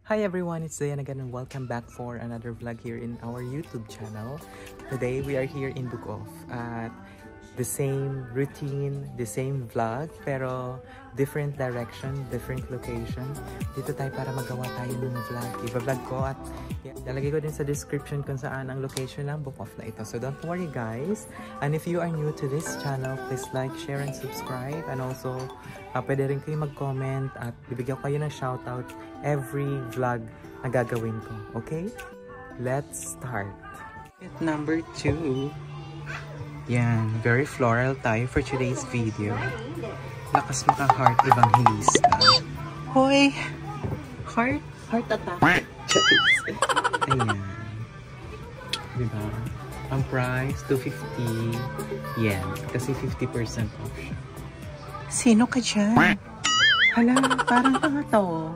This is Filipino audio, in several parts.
Hi everyone, it's Dayan again and welcome back for another vlog here in our YouTube channel. Today we are here in Bukov at the same routine, the same vlog, pero different direction, different location. Dito tayo para magawa tayo ng vlog. Iba-vlog ko at lalagay ko din sa description kung saan ang location ng Bukov na ito. So don't worry guys. And if you are new to this channel, please like, share, and subscribe. And also, pwede rin kayo mag-comment at bibigyan ko kayo ng shoutout every vlog na gagawin ko. Okay? Let's start. At number 2. Yan, very floral tayo for today's video. Lakas maka-heart evangelista. Hoy! Heart? Heart attack. Ayan. Diba? Ang price, 250 yen. Kasi 50% off siya. Sino ka dyan? Hala, parang pangato.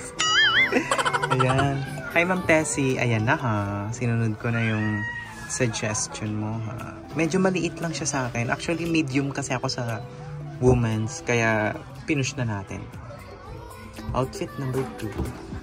Ayan. Hi Ma'am Tessie. Ayan na ha. Sinunod ko na yung suggestion mo ha. Medyo maliit lang siya sa akin. Actually, medium kasi ako sa women's. Kaya, pinush na natin. Outfit number 2.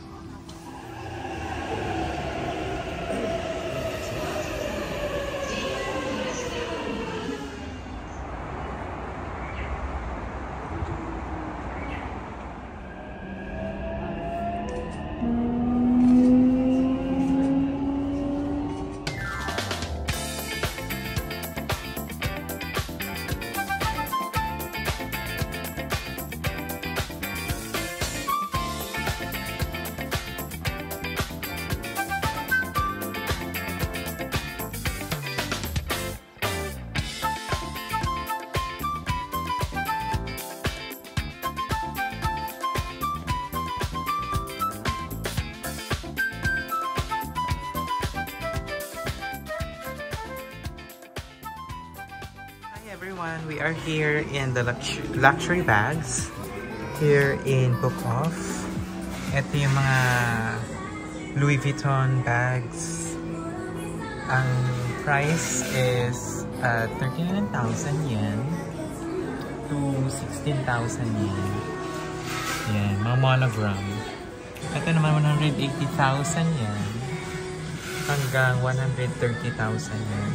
Everyone, we are here in the luxury bags here in Bukov. Ito yung mga Louis Vuitton bags. Ang price is 39,000 yen to 16,000 yen. Yan, mga monogram. Ito naman 180,000 yen hanggang 130,000 yen.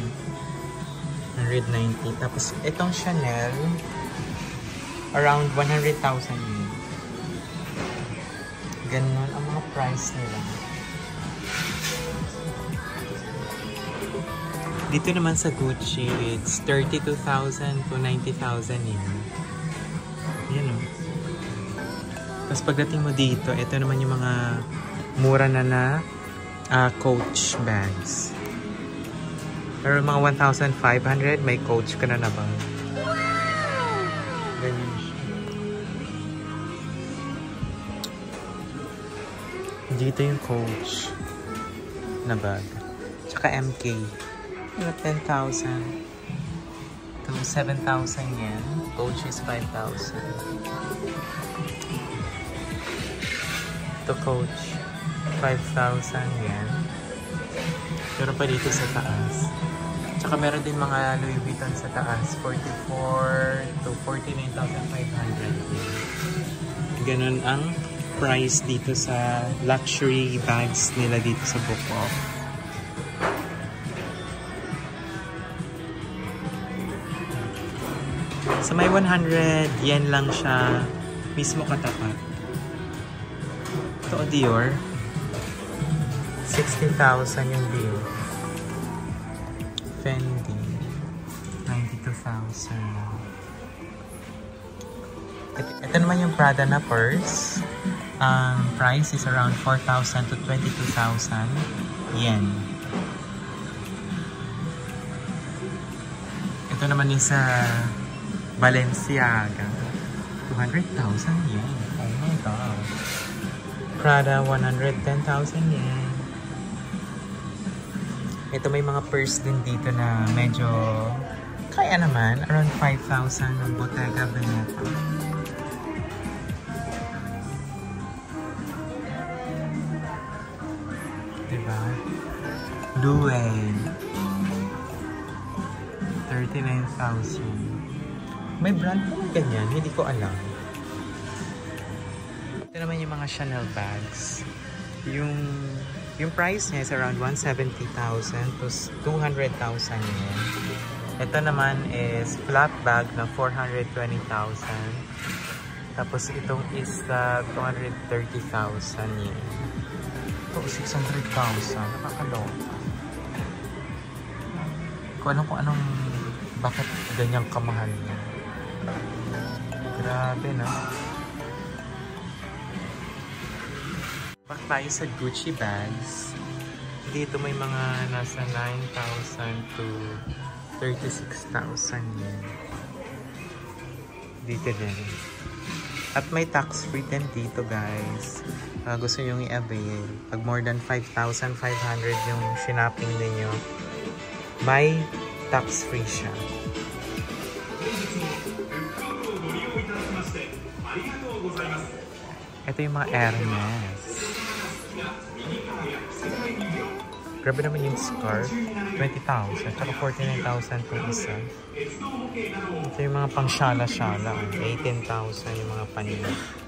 190. Tapos, itong Chanel, around 100,000 yen. Ganun ang mga price nila. Dito naman sa Gucci, it's 32,000 to 90,000 yen. Yan o. Tapos, pagdating mo dito, ito naman yung mga mura na Coach bags. Pero mga 1,500, may Coach ka na naman. Ganyan siya. Dito yung Coach na bag. Tsaka MK. 10,000 to 7,000 yen. Coach is 5,000. Ito Coach, 5,000 yen. Pero pa dito sa taas. Tsaka meron din mga Louis Vuitton sa taas, 44 to 49,500. Ganun ang price dito sa luxury bags nila dito sa Bukov. So may 100 yen lang siya mismo katapat. Ito Dior. 60,000 yung bill. Fendi, 92,000. Ito naman yung Prada na purse. Ang price is around 4,000 to 22,000 yen. Ito naman yung sa Balenciaga. 200,000 yen. Oh my god. Prada, 110,000 yen. Ito may mga purse din dito na medyo kaya naman. Around 5,000 ng Bottega Veneta. Diba? Louis. 39,000. May brand po ganyan. Hindi ko alam. Ito naman yung mga Chanel bags. Yung price niya is around 170,000 to 200,000 yen. Ito naman is flap bag na 420,000. Tapos itong is 230,000 yen. Ito 600,000. Nakakaloka. Kung anong bakit ganyang kamahal niya. Grabe, no? Back tayo sa Gucci bags. Dito may mga nasa 9,000 to 36,000 yen. Dito din. At may tax free din dito, guys. Gusto nyo i-avail. Pag more than 5,500 yung shinapping ninyo, may tax free siya. Ito yung mga Hermes. Grabe naman yung scarf. 20,000. Tsaka 49,000 itong isa. Ito yung mga pang shala-shala. 18,000 yung mga panila.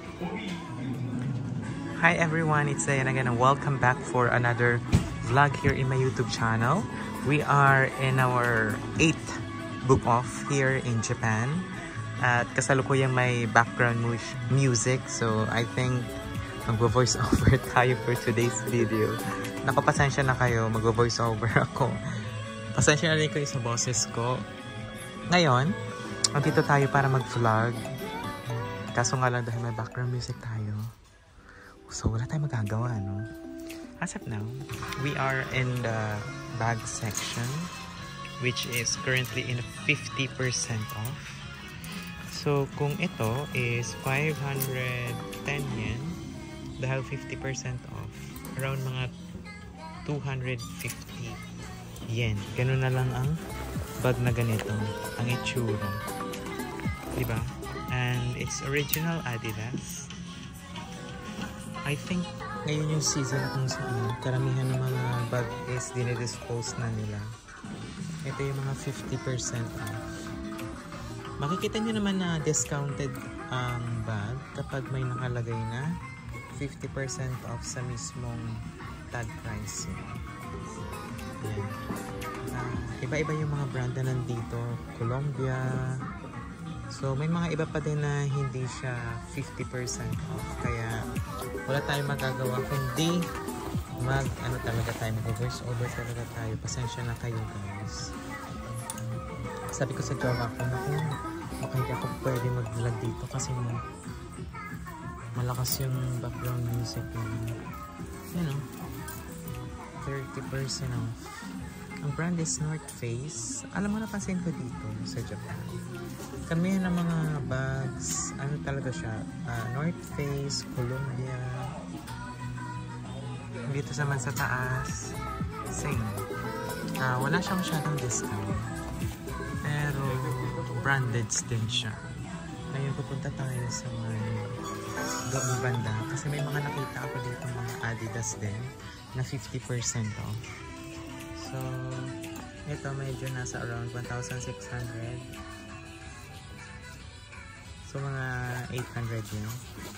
Hi everyone, it's Dayan again and welcome back for another vlog here in my YouTube channel. We are in our 8th book off here in Japan. At kasalukuyang may background music, so I think mag-voice over tayo for today's video. Nakapasensya na kayo, mag-voice over ako. Pasensya na rin kayo sa boses ko. Ngayon, dito tayo para mag-vlog. Kaso nga lang dahil may background music tayo, so wala tayong magagawa, no? As of now, we are in the bag section, which is currently in 50% off. So, kung ito is 510 yen, dahil 50% off, around mga 250 yen. Ganun na lang ang bag na ganito, ang itsura. Diba? And it's original Adidas. I think ngayon yung season kung saan karamihan ng mga bag is dinedispose na nila. Ito yung mga 50% off. Makikita nyo naman na discounted ang bag kapag may nakalagay na 50% off sa mismong tag price. Yan. Iba-iba yung mga brand na nandito. Columbia. So may mga iba pa din na hindi siya 50% off. Kaya wala tayong magagawa kundi talaga tayo, mag-voice over talaga tayo. Pasensya na kayo, guys. Sabi ko sa jowa ko na kung hindi ako pwede mag-vlog dito kasi malakas yung background music. You know, 30% off. Ang brand is North Face. Alam mo, napansin ko dito sa Japan. Kami ng mga bags, talaga siya, North Face, Columbia. Dito naman sa taas, same. Wala siyang masyadong discount. Pero branded din siya. Ngayon pupunta tayo sa doong banda kasi may mga nakita ako dito mga Adidas din na 50% off. So ito medyo nasa around 1,600. So mga 800 yun.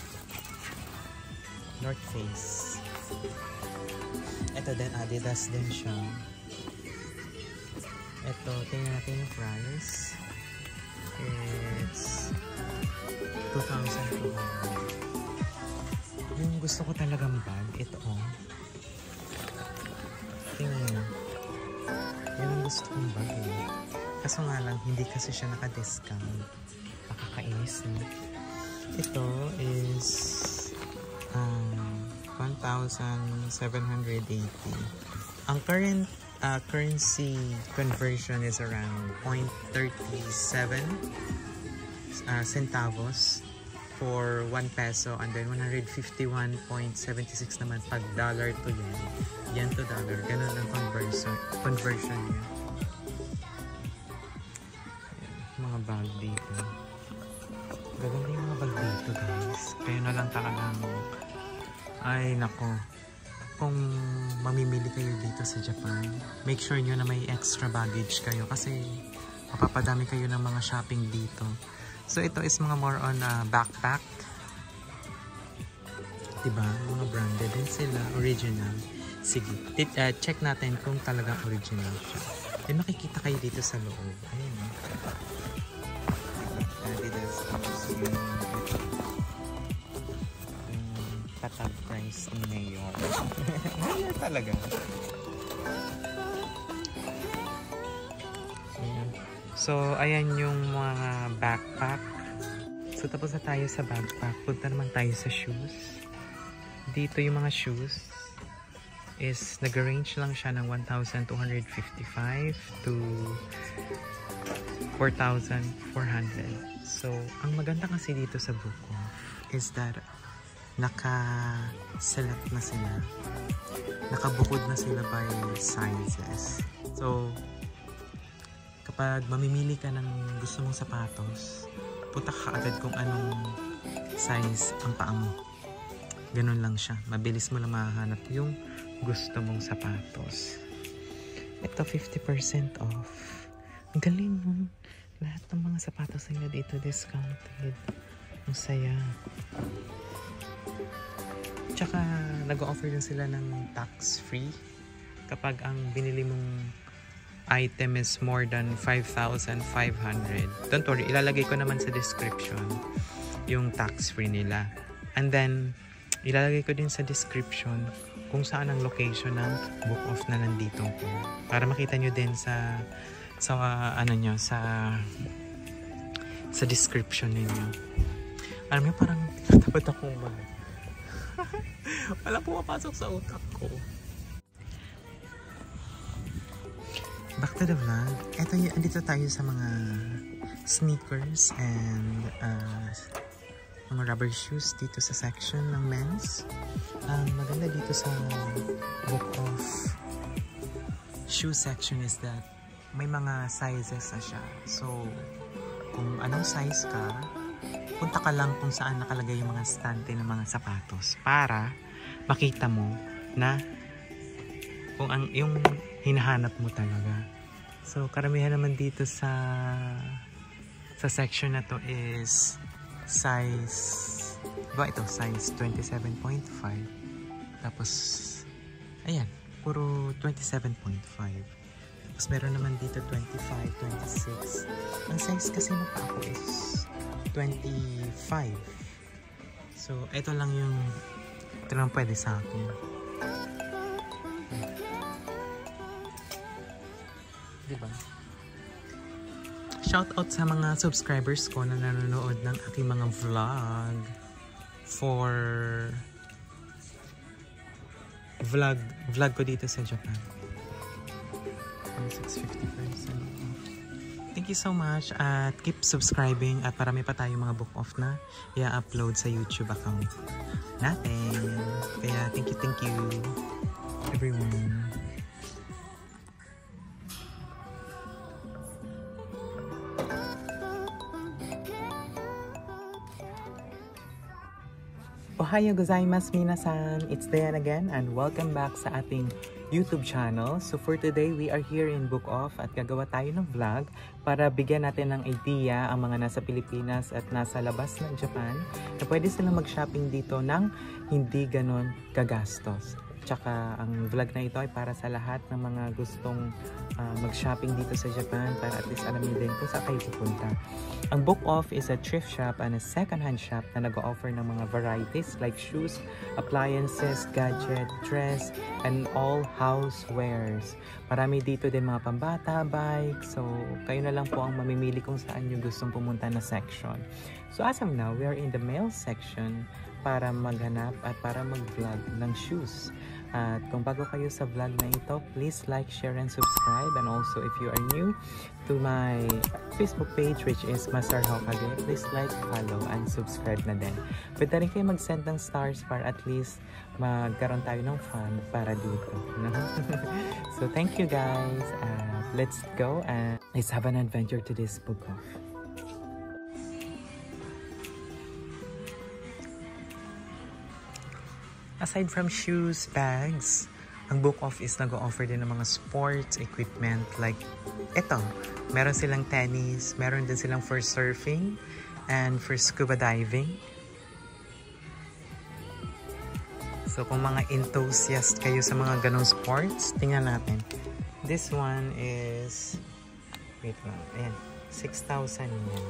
North Face. Ito din Adidas din siya. Ito, tingnan natin yung price. It's 2,200. Yung gusto ko talagang bag, ito tingnan nyo. Yung gusto kong bag Kaso nga lang, hindi kasi siya naka-discount. Nakakainis, no? Ito is 1,780. Ang current currency conversion is around 0.37 centavos for 1 peso, and then 151.76 naman pag dollar to yen to dollar. Ganun ang conversion niya. Mga bag dito, gaganda yung mga bag dito, guys. Kaya na lang talagang ay nako, kung mamimili kayo dito sa Japan, make sure nyo na may extra baggage kayo kasi mapapadami kayo ng mga shopping dito. So ito is mga more on backpack. Diba? Mga branded din sila. Original. Sige. Check natin kung talagang original siya. Then makikita kayo dito sa loob. Ayan. Adidas. Yung tatag price ni Mayor. Mayor talaga. So, ayan yung mga backpack. So, tapos na tayo sa backpack. Punta naman tayo sa shoes. Dito yung mga shoes is nag-range lang siya ng 1,255 to 4,400. So, ang maganda kasi dito sa Buko is that naka-select na sila. Nakabukod na sila by sizes. So, kapag mamimili ka ng gusto mong sapatos, punta ka agad kung anong size ang paa mo. Ganun lang siya. Mabilis mo lang mahanap yung gusto mong sapatos. Ito, 50% off. Ang galing, no? Lahat ng mga sapatos nila dito discounted. Ang saya. Tsaka, nag-offer din sila ng tax-free kapag ang binili mong item is more than 5,500. Don't worry, ilalagay ko naman sa description yung tax-free nila. And then, ilalagay ko din sa description kung saan ang location ng book off na nandito ko. Para makita nyo din sa description ninyo. Alam mo, parang tapat akong wala pumapasok sa utak ko. Back to the vlog. Eto, andito tayo sa mga sneakers and mga rubber shoes dito sa section ng men's. Maganda dito sa book of shoe section is that may mga sizes na siya. So, kung anong size ka, punta ka lang kung saan nakalagay yung mga stante ng mga sapatos para makita mo na kung yung hinahanap mo talaga. So, karamihan naman dito sa section na to is size, ito, size 27.5. Tapos, ayan, puro 27.5. Tapos, meron naman dito 25, 26. Ang size kasi na pa ako is 25. So, ito lang pwede sa akin. Diba? Shoutout sa mga subscribers ko na nanonood ng aking mga vlog for vlog ko dito sa Japan. 650%. Thank you so much at keep subscribing at marami pa tayong mga book off na i-upload sa YouTube account natin. Kaya thank you everyone. Ohayo gozaimasu minasan! It's Dayan again and welcome back sa ating YouTube channel. So for today, we are here in Book Off at gagawa tayo ng vlog para bigyan natin ng idea ang mga nasa Pilipinas at nasa labas ng Japan na pwede silang mag-shopping dito ng hindi ganon kagastos. Tsaka ang vlog na ito ay para sa lahat ng mga gustong mag-shopping dito sa Japan para at least alamin din kung saan kayo pupunta. Ang Book Off is a thrift shop and a second-hand shop na nag-offer ng mga varieties like shoes, appliances, gadget, dress, and all housewares. Marami dito din mga pambata, bike. So, kayo na lang po ang mamimili kung saan yung gustong pumunta na section. So, as of now, we are in the male section para maghanap at para mag-vlog ng shoes. At kung bago kayo sa vlog na ito, please like, share, and subscribe. And also, if you are new to my Facebook page, which is Masar Hokage, please like, follow, and subscribe na din. Pwede rin kayo mag-send ng stars para at least magkaroon tayo ng fun para dito. So, thank you guys. Let's go and let's have an adventure to this Book Off. Aside from shoes, bags, ang Book Off is nag-o-offer din ng mga sports equipment like ito. Meron silang tennis, meron din silang for surfing and for scuba diving. So kung mga enthusiast kayo sa mga ganong sports, tingnan natin. This one is, wait lang, ayan, 6,000 yan.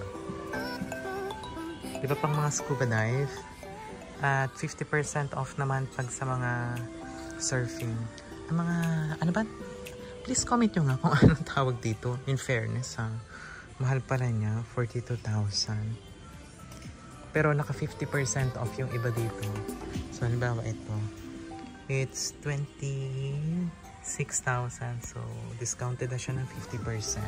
Diba pang mga scuba dive? At 50% off naman pag sa mga surfing. Ang mga, ano ba? Please comment nyo nga kung anong tawag dito. In fairness, ha? Mahal pala niya, 42,000. Pero naka 50% off yung iba dito. So, halimbawa ito. It's 26,000. So, discounted na siya ng 50%.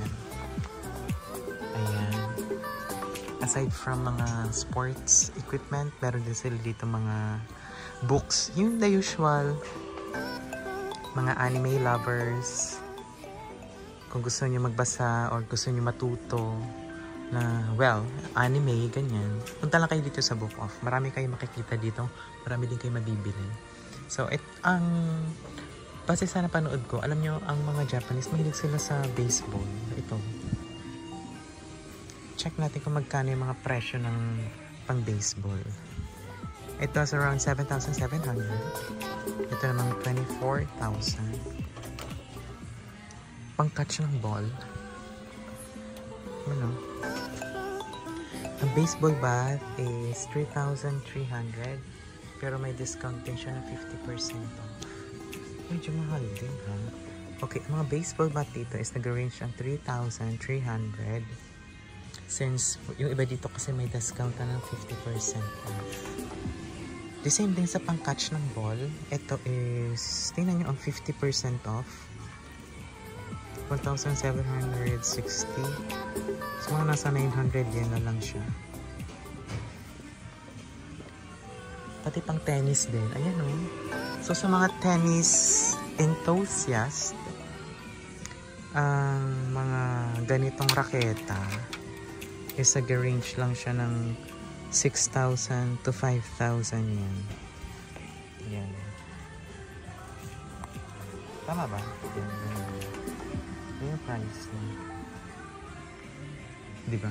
Ayan. Aside from mga sports equipment, meron din sila dito mga books. Yung the usual. Mga anime lovers. Kung gusto nyo magbasa or gusto nyo matuto na, well, anime, ganyan. Punta lang kayo dito sa Book Off. Marami kayo makikita dito. Marami din kayo mabibili. So, base sa napanood ko, alam nyo, ang mga Japanese, mahilig sila sa baseball. Ito. Check natin kung magkano yung mga presyo ng pang baseball. Ito is around 7,700. Ito naman 24,000. Pang catch ng ball. Ano? Ang baseball bat is 3,300. Pero may discount din siya na 50% off. Medyo mahal din, ha? Okay, ang mga baseball bat dito is nag-range ang 3,300. Since yung iba dito kasi may discount na ng 50% off. The same thing sa pang-catch ng ball. Ito is, tingnan nyo ang 50% off. 1,760. So, mga nasa 900 yen na lang siya. Pati pang tennis din. Ayan o. So, sa mga tennis enthusiast, ang mga ganitong raketa is nag-range lang siya ng 6,000 to 5,000 yen. Ayan. Tama ba? Ayan. Yung price niya. Diba?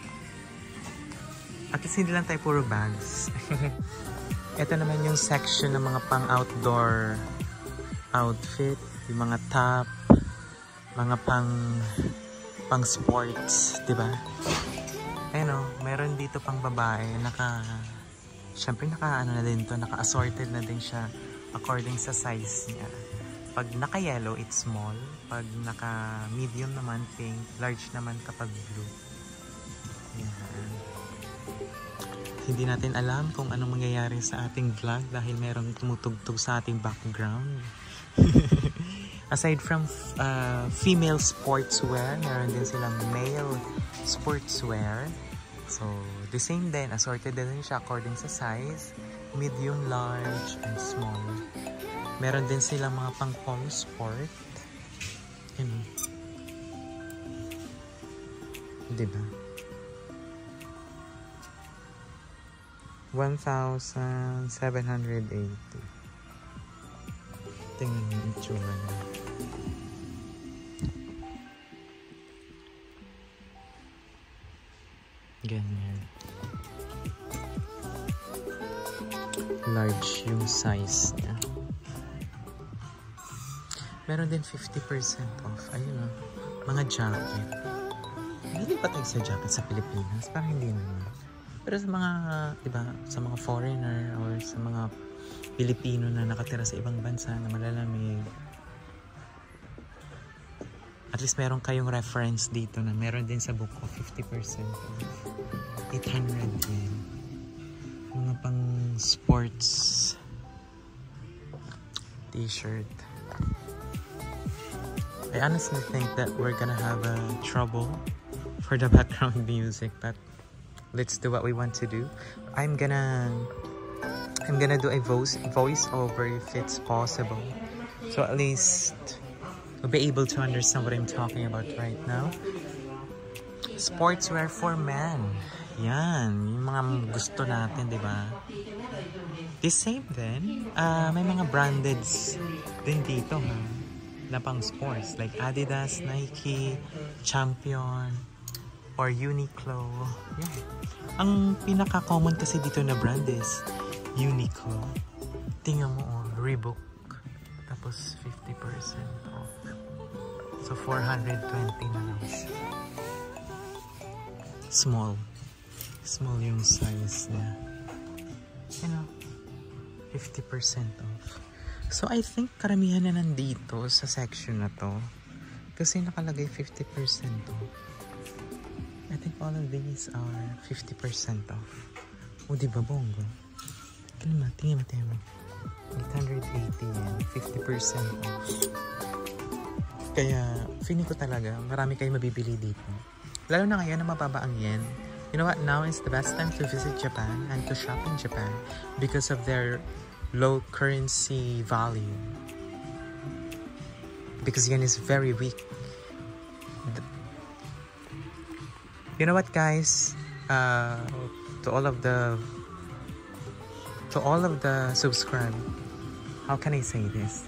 At least hindi lang tayo puro bags. Ito naman yung section ng mga pang-outdoor outfit. Yung mga top. Mga pang-sports. Diba? Ayun o. Meron dito pang babae. Siyempre ano na din to. Naka-assorted na din siya according sa size niya. Pag naka-yellow, it's small. Pag naka-medium naman, pink. Large naman kapag blue. Yan. Hindi natin alam kung anong mangyayari sa ating vlog dahil merong tumutugtog sa ating background. Aside from female sportswear, meron din silang male sportswear. So, the same din. Assorted din siya according sa size. Medium, large, and small. Meron din silang mga pang sport. Yun. Diba? 1,780. Tingnan yung itsura niya. Ganyan. Large yung size niya. Meron din 50% off. Ayun o. Mga jacket. Hindi pa tayo sa jacket sa Pilipinas. Parang hindi naman. Pero sa mga, diba, sa mga foreigner or sa mga Pilipino na nakatira sa ibang bansa na malalamig, at least meron kayong reference dito na meron din sa Book Off 50% off. 800 yen. Mga pang sports t-shirt. I honestly think that we're gonna have trouble for the background music, but let's do what we want to do. I'm gonna do a voice over if it's possible, so at least you'll be able to understand what I'm talking about right now. Sportswear for men. Yan, yung mga gusto natin, di ba? The same then, may mga brandeds din dito, ha? Na pang sports, like Adidas, Nike, Champion, or Uniqlo. Yan. Ang pinaka-common kasi dito na brand is Uniqlo. Tingnan mo, oh. rebook. Tapos 50% off. So 420 na lang siya. Small. Small yung size niya. You know, 50% off. So I think karamihan na nandito sa section na to. Kasi nakalagay 50% off. I think all of these are 50% off. O diba bongo? Tingnan mo. 880 yan. 50% off. Kaya feeling ko talaga marami kayong mabibili dito. Lalo na ngayon na mababa ang yen. You know what? Now is the best time to visit Japan and to shop in Japan because of their low currency value. Because yen is very weak. You know what, guys? To all of the subscribe. How can I say this?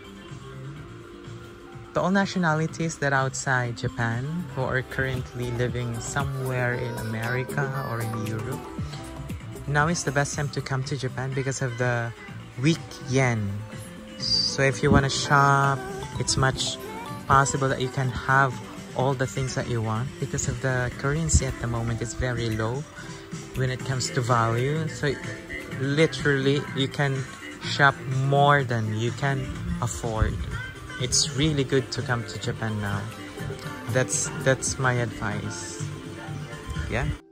To all nationalities that are outside Japan who are currently living somewhere in America or in Europe, now is the best time to come to Japan because of the weak yen. So if you want to shop, it's much possible that you can have all the things that you want because of the currency at the moment is very low when it comes to value. So literally you can shop more than you can afford. It's really good to come to Japan now. That's my advice. Yeah.